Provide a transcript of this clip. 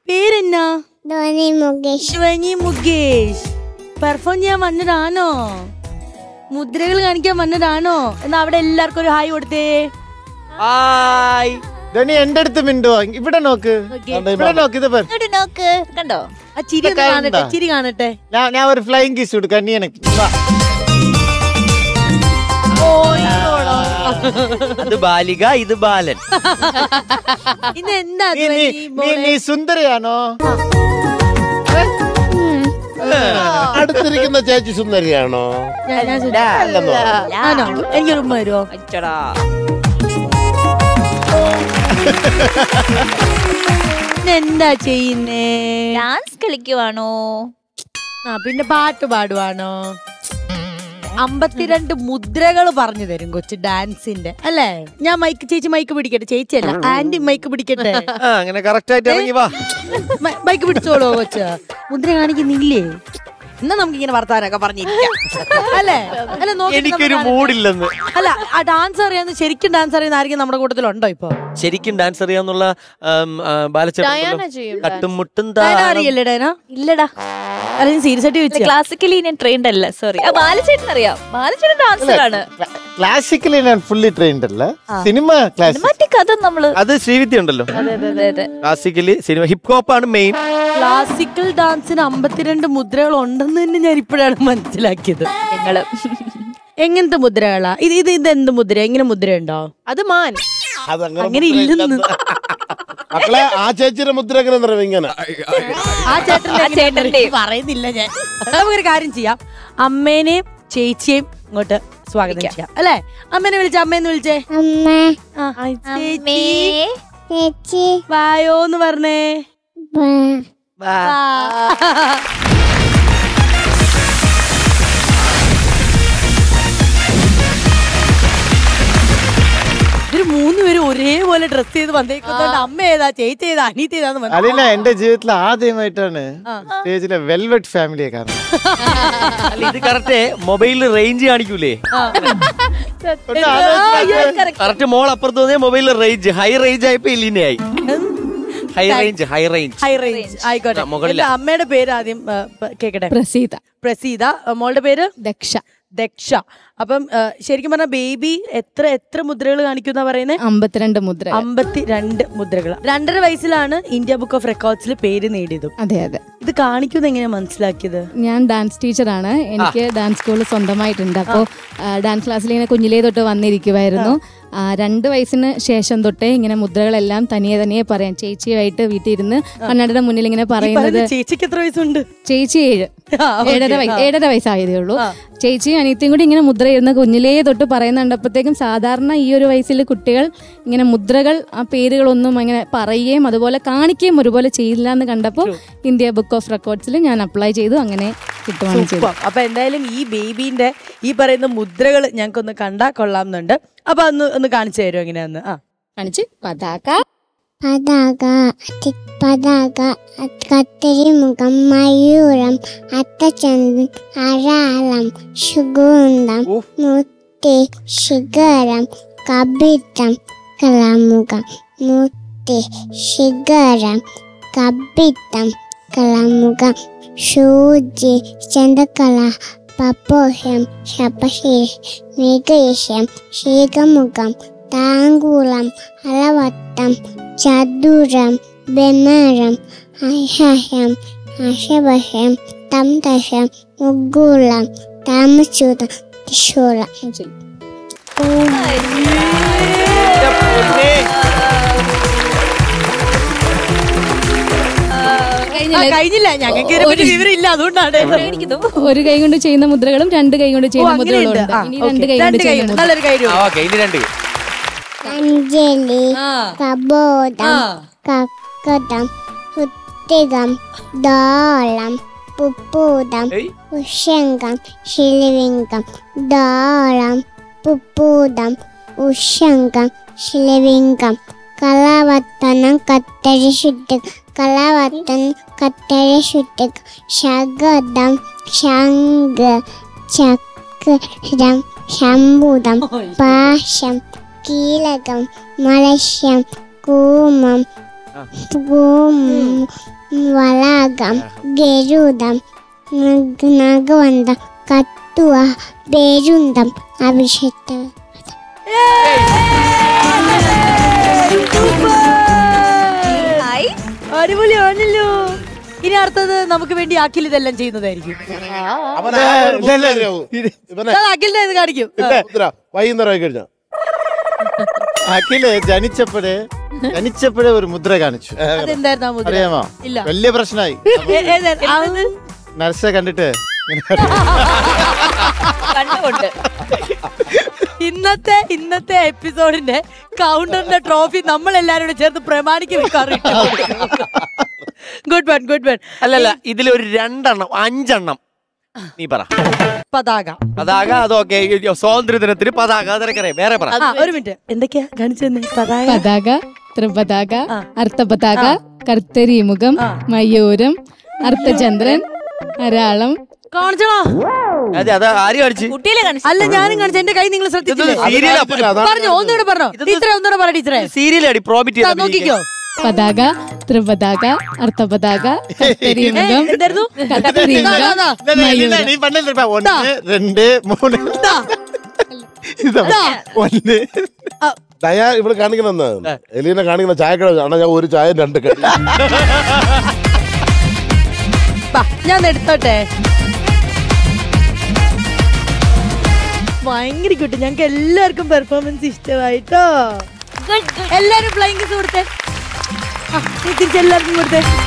പേരെന്നാ? ധ്വനി മുകേഷ്. ധ്വനി മുകേഷ്. പെർഫോം ചെയ്യാൻ വന്നതാണോ? മുദ്രകൾ കാണിക്കാൻ വന്നതാണോ? എന്നാ അവിടെ എല്ലാവർക്കും ഒരു ഹായ് കൊടുത്തേ. ഹായ്. ധ്വനി എന്റെ അടുത്ത് മിണ്ടുവോ? ഇവിടെ നോക്ക്, ഇവിടെ നോക്ക്, ഇത് നോക്ക്, കണ്ടോ? ആ ചിരി കാണട്ടെ, ചിരി കാണട്ടെ. ഞാൻ ഒരു ഫ്ലൈങ് കിസ് കൊടുക്കാം നീ എനിക്ക്. അത് ബാലിക, ഇത് ബാലൻ. ഇതെന്താ നീ സുന്ദരിയാണോ? അടുത്തിരിക്കുന്ന ചേച്ചി സുന്ദരിയാണോ? ആണോ? എനിക്കൊരു ഉമ്മ വരുമോ? എന്താ ചെയ്യുന്നേ? ഡാൻസ് കളിക്കുവാണോ? പിന്നെ പാട്ട് പാടുവാണോ? 52 മുദ്രകൾ പറഞ്ഞു തരും കൊച്ചു ഡാൻസിന്റെ അല്ലേ? ഞാൻ ചേച്ചി മൈക്ക് പിടിക്കട്ടെ. ചേച്ചിയല്ല, ആന്റി മൈക്ക് പിടിക്കട്ടെ. അങ്ങനെ കറക്റ്റ് ആയിട്ട് ഇറങ്ങി വാ. മൈക്ക് പിടിച്ചോളൂ കൊച്ച. മുദ്ര കാണിക്കുന്നില്ലേ? എന്നാ നമുക്ക് ഇങ്ങനെ വർത്താനൊക്കെ പറഞ്ഞിരിക്കാം അല്ലേ? അല്ല, എനിക്കൊരു മൂഡില്ലെന്ന്. അല്ല, ആ ഡാൻസ് അറിയാവുന്ന, ശരിക്കും ഡാൻസ് അറിയുന്ന ആരെങ്കിലും നമ്മുടെ കൂട്ടത്തിലുണ്ടോ ഇപ്പൊ? ശരിക്കും ഡാൻസ് അറിയാന്നുള്ള കട്ടും മുട്ടും അറിയല്ലേ ഡയന? ഇല്ലടാ. അല്ലെങ്കിൽ സീരിയസ് ആയിട്ട് ചോദിച്ചു. ക്ലാസിക്കലി ഞാൻ ട്രെയിൻഡ് അല്ല, സോറി. ബാലചേട്ടൻ അറിയാം, ബാലചേട്ടൻ ഡാൻസറാണ്. ക്ലാസിക്കലി ഞാൻ ഫുള്ളി ട്രെയിൻഡ് അല്ല. സിനിമ സിനിമാറ്റിക് അത് നമ്മള്, അത് ശ്രീവിദ്യ ഉണ്ടല്ലോ. ക്ലാസിക്കലി സിനിമ, ഹിപ് ഹോപ്പ് ആണ് മെയിൻ. ക്ലാസിക്കൽ ഡാൻസിന് 52 മുദ്രകൾ ഉണ്ടെന്ന് തന്നെ ഞാൻ ഇപ്പോഴാണ് മനസ്സിലാക്കിയത്. ഞങ്ങള് എങ്ങനത്തെ മുദ്രകളാ ഇത്? എന്ത് മുദ്ര? എങ്ങനെ മുദ്രയുണ്ടോ? അത് മാൻ. അങ്ങനെ ഇല്ലെന്ന് മക്കളെ, ആ ചേച്ചിയുടെ മുദ്ര എങ്ങനെ ഇങ്ങനെ? ആ ചേട്ടന്റെ പറയുന്നില്ല ഞാൻ. നമുക്കൊരു കാര്യം ചെയ്യാം, അമ്മേനെയും ചേച്ചിയെയും ഇങ്ങോട്ട് സ്വാഗതം ചെയ്യാം അല്ലേ? അമ്മേനെ വിളിച്ച, അമ്മേന്ന് വിളിച്ചേ. ചേച്ചി വായോന്ന് പറഞ്ഞേ. ഇവര് 3 പേരും ഒരേപോലെ ഡ്രസ് ചെയ്ത് വന്നേക്കുന്നോണ്ട് അമ്മ ഏതാ, ചേച്ചി ഏതാ, അനീതി ഏതാന്ന് അല്ല, എന്റെ ജീവിതത്തിൽ ആദ്യമായിട്ടാണ് സ്റ്റേജിലെ വെൽവെറ്റ് ഫാമിലിയെ കാണുന്നത്. ഇത് കറക്റ്റ് മൊബൈലിൽ റേഞ്ച് കാണിക്കൂലേ? കറക്റ്റ് മോൾ അപ്പുറത്ത് വന്നേ മൊബൈലിൽ റേഞ്ച്, ഹൈ റേഞ്ച് ആയപ്പോ ഇല്ലിനായി. ഹൈ റേഞ്ച് ആയിക്കോട്ടെ. അമ്മയുടെ പേര് ആദ്യം കേക്കട്ടെ. പ്രസീത. മോളുടെ പേര് ദക്ഷ. അപ്പം ശരിക്കും പറഞ്ഞ ബേബി എത്ര മുദ്രകൾ കാണിക്കുന്ന പറയുന്നത്? 52 മുദ്ര. 52 മുദ്രകൾ. 2.5 വയസ്സിലാണ് ഇന്ത്യ ബുക്ക് ഓഫ് റെക്കോർഡ്സിൽ പേര് നേടിയതും. അതെ. ഇത് കാണിക്കുന്നത് എങ്ങനെയാ മനസ്സിലാക്കിയത്? ഞാൻ ഡാൻസ് ടീച്ചറാണ്. എനിക്ക് ഡാൻസ് സ്കൂൾ സ്വന്തമായിട്ടുണ്ട്. അപ്പോൾ ഡാൻസ് ക്ലാസ്സിൽ ഇങ്ങനെ കുഞ്ഞിലേ തൊട്ട് വന്നിരിക്കുമായിരുന്നു. 2 വയസ്സിന് ശേഷം തൊട്ടേ ഇങ്ങനെ മുദ്രകളെല്ലാം തനിയെ പറയാം. ചേച്ചിയായിട്ട് വീട്ടിൽ ഇരുന്ന് കണ്ണടയുടെ മുന്നിൽ ഇങ്ങനെ പറയുന്നത്. ചേച്ചിക്ക് എത്ര വയസ്സുണ്ട്? ചേച്ചി 7.5 വയസ്സായതേ ഉള്ളൂ. ചേച്ചിയും അനിയത്തിയും കൂടി ഇങ്ങനെ മുദ്ര ഇരുന്ന് കുഞ്ഞിലേ തൊട്ട് പറയുന്നുണ്ടപ്പോഴത്തേക്കും സാധാരണ ഈ ഒരു വയസ്സിൽ കുട്ടികൾ ഇങ്ങനെ മുദ്രകൾ, ആ പേരുകളൊന്നും അങ്ങനെ പറയുകയും അതുപോലെ കാണിക്കുകയും ഒരുപോലെ ചെയ്യില്ല എന്ന് കണ്ടപ്പോൾ ഇന്ത്യ ബുക്ക് ഓഫ് റെക്കോർഡ്സിൽ ഞാൻ അപ്ലൈ ചെയ്തു. അങ്ങനെ കിട്ടുവാണ് ചെയ്തത്. അപ്പൊ എന്തായാലും ഈ ബേബീന്റെ ഈ പറയുന്ന മുദ്രകൾ ഞങ്ങൾക്കൊന്ന് കണ്ടാ കൊള്ളാമെന്നുണ്ട്. അപ്പൊ ഒന്ന് കാണിച്ചു തരുമോ എങ്ങനെയാന്ന്? കാണിച്ച്. പതാക, കത്തിരിമുഖം, മയൂരം, അത്തചന്ദ്രൻ, അരാളം, സുഗന്ധം, മുത്തി, ശിഖരം, കബിത്തം, കലാമുഖം, മുത്തി, ശിഖരം, കബിത്തം, കലാമുഖം, സൂചി, ചന്ദ്രകല, പപ്പോഷം, ശപശീഷ്, മേഘേശം, ശീഘമുഖം, താങ്കുളം, അലവട്ടം, ചതുരം, ബെമരം, അശം, അശവശം, തംതശം, മുഗുളം, താമസൂതം, ത്രിശൂലം. കഴിഞ്ഞില്ല, ഞങ്ങൾക്ക് വിവരമില്ല, അതുകൊണ്ടാണ്. ഒരു കൈ കൊണ്ട് ചെയ്യുന്ന മുദ്രകളും 2 കൈ കൊണ്ട് ചെയ്യുന്ന മുദ്രകളും ഉണ്ട്. ഇനി 2 കൈ കൊണ്ട് ചെയ്യുന്ന നല്ലൊരു കാര്യം. അഞ്ജലി, കബോധം, കക്കടം, സുത്തികം, ദാളം, പുപ്പൂതം, ഉഷംഗം, ശിലവിംഗം, ദാളം, പുപ്പൂതം, ഉഷംഗം, ശിലവിംഗം, കലാവത്തനം, കത്തരി ശുദ്ധ, കലാവത്തനം, കത്തരി ശുദ്ധ, ശഗദം, ശംഖ്, ചക്രം, ശംഭുതം, പാശം, കീലകം, മലശ്യം, കൂമം, വളകം ഗരുഡം നഗവന്തം കത്തുവ ബേരുന്തം അഭിഷേക്ത. അടിപൊളിയാണല്ലോ. ഇനി അടുത്തത് നമുക്ക് വേണ്ടി അഖിൽ ഇതെല്ലാം ചെയ്യുന്നതായിരിക്കും. അഖിലിനെ ഇത് കാണിക്കും. വൈകുന്നേരം കഴിഞ്ഞ അഖില് ജനിച്ചപ്പോഴേ ഒരു മുദ്ര കാണിച്ചു. അതെന്തായിരുന്നു ആ മുദ്ര? അറിയാമോ? ഇല്ല. വലിയ പ്രശ്നമായി. നർസെ കണ്ടിട്ട് കണ്ടുകൊണ്ട് ഇന്നത്തെ എപ്പിസോഡിന്റെ കൗണ്ടറിന്റെ ട്രോഫി നമ്മൾ എല്ലാരും ചേർത്ത് പ്രമാണിക്ക് വെക്കാറുണ്ട്. Good one, good one. അല്ലല്ല, ഇതിലൊരു 2 5 നീ പറ. പതാക. അതൊക്കെ സ്വാതന്ത്ര്യ ദിനത്തിന് പതാക അതൊക്കെ വേറെ പറ. ഒരു മിനിറ്റ്, എന്തൊക്കെയാ കാണിച്ചെന്ന്? പതാക, ത്രിപതാക, അർത്ഥപതാക, കർത്തരീമുഖം, മയൂരം, അർത്ഥചന്ദ്രൻ, അരാളം. കാണിച്ചോ? അതെ, അത് ആര് കാണിച്ചു? കുട്ടിയിലെ കാണിച്ചു. അല്ല, ഞാനും കാണിച്ചു. എന്റെ കൈ നിങ്ങൾ ശ്രദ്ധിച്ചില്ലേ? പറഞ്ഞോ, ഒന്നുകൂടെ പറഞ്ഞോ. ടീച്ചറെ ഒന്നുകൂടെ പറ ടീച്ചറെ. സീരിയലടി പ്രോബിറ്റ് നോക്കിക്കോ. പതാക, ത്രിപതാക, അർത്ഥപതാക, കർത്തരീമുഖം, കർത്തരീമുഖം, മയൂരം. 1 2 3 ദയാ ഇവിടെ കാണിക്കണമെന്ന് എലീനെ കാണിക്കുന്ന ചായക്കട ആണ്. ഞാൻ ഒരു ചായ 2 കടി. ഞാൻ എടുത്തോട്ടെ. ഭയങ്കര കിട്ടും. ഞങ്ങൾക്ക് എല്ലാവർക്കും പെർഫോമൻസ് ഇഷ്ടമായിട്ടോ. എല്ലാരും ഫ്ലൈങ് കിസ് കൊടുത്തേ. തിരിച്ചെല്ലാവർക്കും കൊടുത്തേ.